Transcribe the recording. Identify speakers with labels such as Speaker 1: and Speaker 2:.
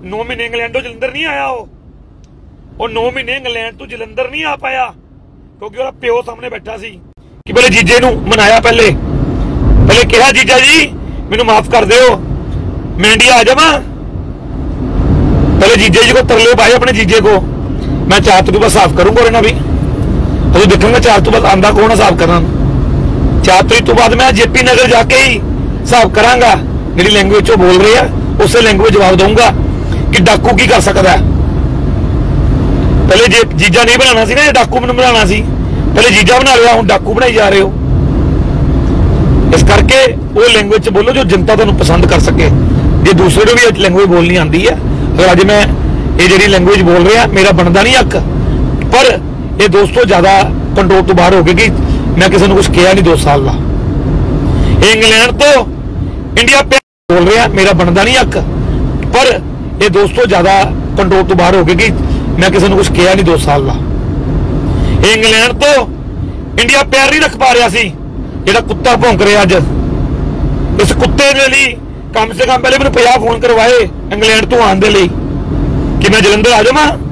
Speaker 1: 9 ਮਹੀਨੇ ਇੰਗਲੈਂਡੋਂ ਜਲੰਧਰ ਨਹੀਂ ਆਇਆ। ਉਹ 9 ਮਹੀਨੇ ਇੰਗਲੈਂਡ ਤੋਂ ਜਲੰਧਰ ਨਹੀਂ ਆ ਪਾਇਆ ਕਿਉਂਕਿ ਉਹਦਾ ਪਿਓ ਸਾਹਮਣੇ ਬੈਠਾ ਸੀ ਕਿ ਪਹਿਲੇ ਜੀਜੇ ਨੂੰ ਮਨਾਇਆ। ਪਹਿਲੇ ਕਿਹਾ ਜੀਜਾ ਜੀ ਮੈਨੂੰ ਮਾਫ ਕਰ ਦਿਓ, मैं इंडिया आ जावा। पहले जीजे जी को तरले पाए अपने जीजे को, मैं 4 तारीख बाद साफ करूंगा और भी अभी देखूंगा 4 तारीख बाद आंदा कौन है साफ करना। 4 तारीख तो बाद मैं जेपी नगर जाके ही साफ करांगा। मेरी लैंग्वेज जो बोल रही है उससे लैंग्वेज जवाब दूंगा कि डाकू की कर सकता है। पहले जीजा नहीं बनाना सी ना, डाकू मैंने बनाना सी। पहले जीजा बना लिया, हूं डाकू बनाई जा रहे हो। इस करके वो लैंग्वेज बोलो जो जनता तुहानू पसंद कर सके। जे दूसरे को भी लैंग्वेज बोलनी आती है, अगर अज मैं ये जी लैंग्वेज बोल रहा मेरा बनता नहीं हक, पर ये दोस्तों ज्यादा कंट्रोल तो बाहर हो गए कि मैं किसी को कुछ कहा नहीं 2 साल का। इंग्लैंड तो इंडिया बोल रहा मेरा बनता नहीं हक, पर ये दोस्तों ज्यादा कंट्रोल तो बाहर हो गए कि मैं किसी को कुछ कहा नहीं 2 साल का। इंग्लैंड तो इंडिया पैर नहीं रख पा रहा सी, जेड़ा कुत्ता भौंक रहा अज। इस कुत्ते के लिए कम से कम पहले मैंने 50 फोन करवाए इंग्लैंड तो आने के लिए कि मैं जलंधर आ जावा।